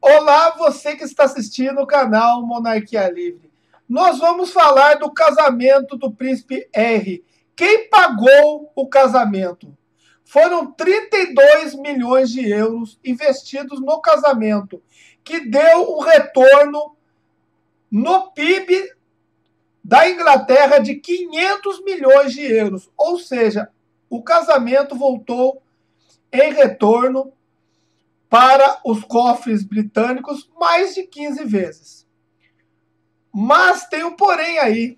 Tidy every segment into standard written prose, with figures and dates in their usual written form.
Olá, você que está assistindo o canal Monarquia Livre. Nós vamos falar do casamento do príncipe Harry. Quem pagou o casamento? Foram 32 milhões de euros investidos no casamento, que deu um retorno no PIB da Inglaterra de 500 milhões de euros. Ou seja, o casamento voltou em retorno para os cofres britânicos mais de 15 vezes. Mas tem um porém aí.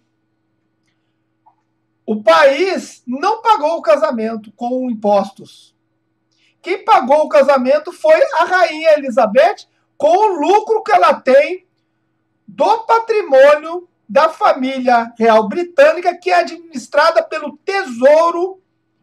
O país não pagou o casamento com impostos. Quem pagou o casamento foi a rainha Elizabeth, com o lucro que ela tem do patrimônio da família real britânica, que é administrada pelo Tesouro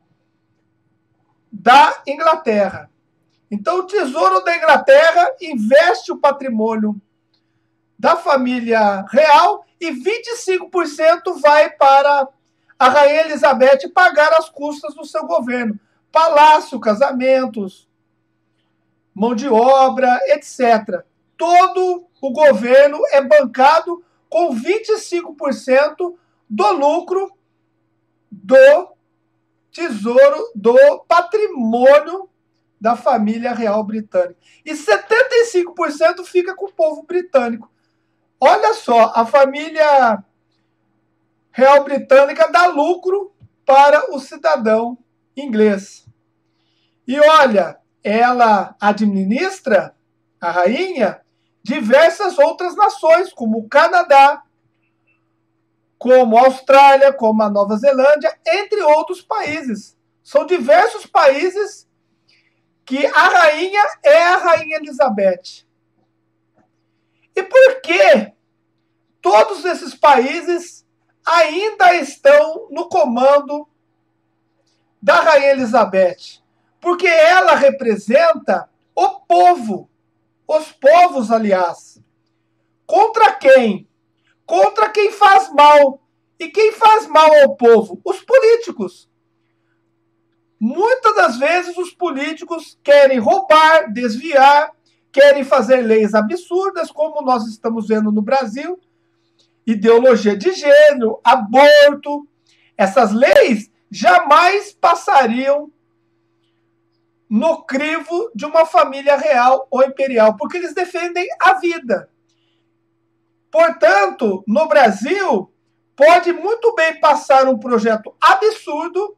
da Inglaterra. Então, o Tesouro da Inglaterra investe o patrimônio da família real e 25% vai para a Rainha Elizabeth pagar as custas do seu governo. Palácio, casamentos, mão de obra, etc. Todo o governo é bancado com 25% do lucro do Tesouro do patrimônio da família real britânica. E 75% fica com o povo britânico. Olha só, a família real britânica dá lucro para o cidadão inglês. E olha, ela administra, a rainha, diversas outras nações, como o Canadá, como a Austrália, como a Nova Zelândia, entre outros países. São diversos países que a rainha é a Rainha Elizabeth. E por que todos esses países ainda estão no comando da Rainha Elizabeth? Porque ela representa o povo, os povos, aliás. Contra quem? Contra quem faz mal. E quem faz mal ao povo? Os políticos. Muitas das vezes os políticos querem roubar, desviar, querem fazer leis absurdas, como nós estamos vendo no Brasil, ideologia de gênero, aborto. Essas leis jamais passariam no crivo de uma família real ou imperial, porque eles defendem a vida. Portanto, no Brasil, pode muito bem passar um projeto absurdo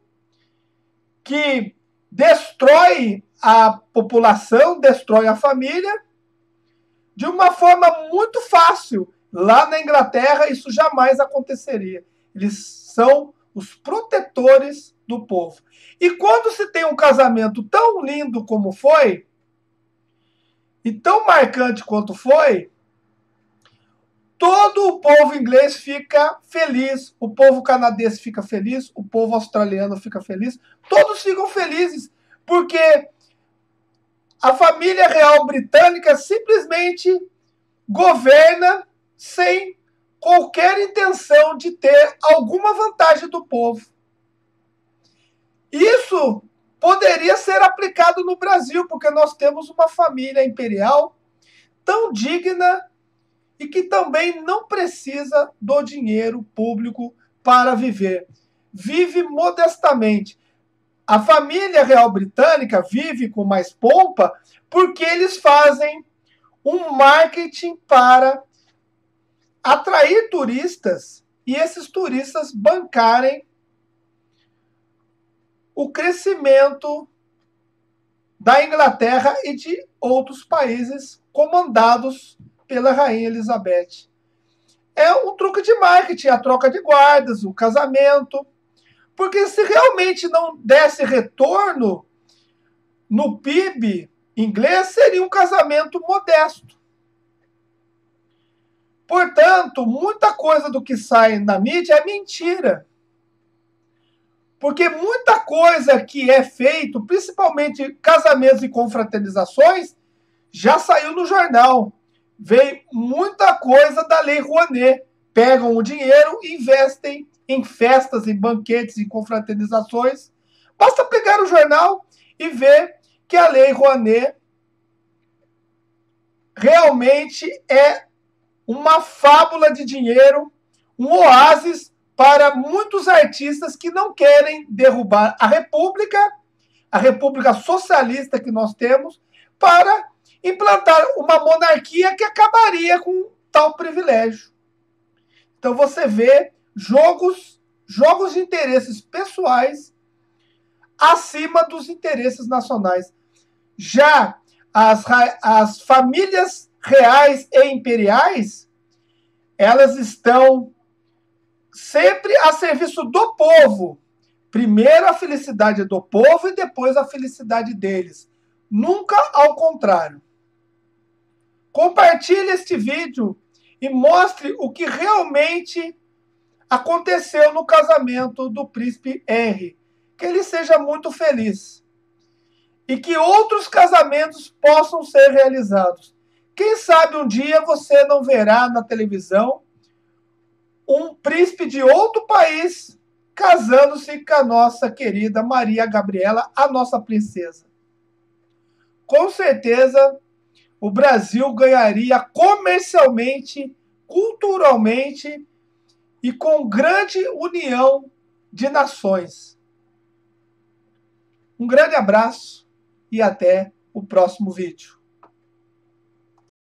que destrói a população, destrói a família, de uma forma muito fácil. Lá na Inglaterra, isso jamais aconteceria. Eles são os protetores do povo. E quando se tem um casamento tão lindo como foi, e tão marcante quanto foi, todo o povo inglês fica feliz, o povo canadense fica feliz, o povo australiano fica feliz, todos ficam felizes, porque a família real britânica simplesmente governa sem qualquer intenção de ter alguma vantagem do povo. Isso poderia ser aplicado no Brasil, porque nós temos uma família imperial tão digna e que também não precisa do dinheiro público para viver. Vive modestamente. A família real britânica vive com mais pompa porque eles fazem um marketing para atrair turistas e esses turistas bancarem o crescimento da Inglaterra e de outros países comandados pela Rainha Elizabeth. É um truque de marketing, a troca de guardas, o casamento. Porque se realmente não desse retorno no PIB inglês, seria um casamento modesto. Portanto, muita coisa do que sai na mídia é mentira. Porque muita coisa que é feito, principalmente casamentos e confraternizações, já saiu no jornal. Veio muita coisa da Lei Rouanet. Pegam o dinheiro e investem em festas, em banquetes, em confraternizações. Basta pegar o jornal e ver que a Lei Rouanet realmente é uma fábula de dinheiro, um oásis para muitos artistas que não querem derrubar a República Socialista que nós temos, para implantar uma monarquia que acabaria com tal privilégio. Então você vê jogos de interesses pessoais acima dos interesses nacionais. Já as famílias reais e imperiais, elas estão sempre a serviço do povo. Primeiro a felicidade do povo e depois a felicidade deles. Nunca ao contrário. Compartilhe este vídeo e mostre o que realmente aconteceu no casamento do príncipe Henry. Que ele seja muito feliz. E que outros casamentos possam ser realizados. Quem sabe um dia você não verá na televisão um príncipe de outro país casando-se com a nossa querida Maria Gabriela, a nossa princesa. Com certeza, o Brasil ganharia comercialmente, culturalmente e com grande união de nações. Um grande abraço e até o próximo vídeo.